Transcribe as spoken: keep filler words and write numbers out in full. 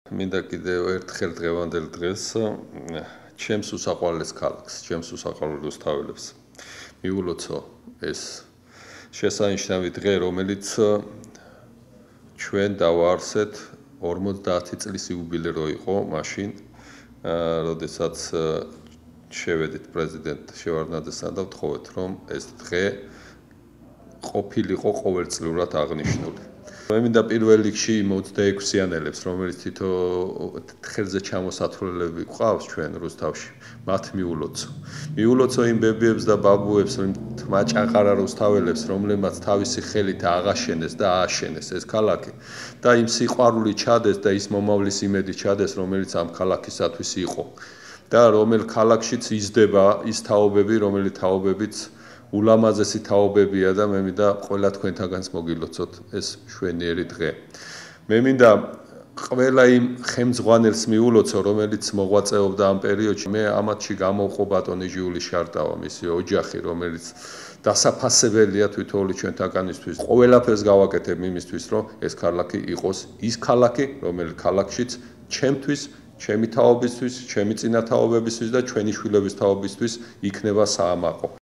მინდა კიდევ ერთხელ დღევანდელ დღეს ჩემს უსაყვარლეს ქალაქს, ჩემს უსაყვარლ რუსთაველებს მიულოცო ეს შესანიშნავი დღე, რომელიც ჩვენ დავაარსეთ ორმოცდაათი წლის იუბილე რო იყო მაშინ, როდესაც შევედით პრეზიდენტ შევარდნაძესთან და ვთხოვეთ, რომ ეს დღე ყოფილიყო ყოველწლიურად აღნიშნული. მე მინდა პირველ რიგში ოცდაექვსიანელებს, რომელიც თითო ხელზე ჩამოსათვლელები გვყავს ჩვენ რუსთავში, მათ მიულოცო. მიულოცო იმ ბებიებს და ბაბუებს, იმ თმაჭაყარა რუსთაველებს, რომლებმაც თავისი ხელით აღაშენეს და ააშენეს ეს ქალაქი და იმ სიყვარული ჩადეს და ის მომავლის იმედი ჩადეს, რომელიც ამ ქალაქისათვის იყო. და რომელ ქალაქშიც იზრდება ის თაობები, რომელი თაობებიც ულამაზესი თაობებია და მე მინდა ყველა თქვენთაგანს მოგილოცოთ ეს მშვენიერი დღე. მე მინდა ყველა იმ ხელმძღვანელს მიულოცო, რომელიც მოღვაწეობდა ამ პერიოდში. მე ამათში გამოვყო ბატონი ჟიული შარტავა, მისი ოჯახი, რომელიც დასაფასებელია თვითონული ჩვენთაგანისთვის. ყველაფერს გავაკეთებ იმისთვის, რომ ეს ქალაქი იყოს ის ქალაქი, რომელი ქალაქშიც ჩემთვის ჩემი თაობისთვის, ჩემი წინათაობებისთვის და ჩვენი შვილების თაობისთვის იქნება საამაყო.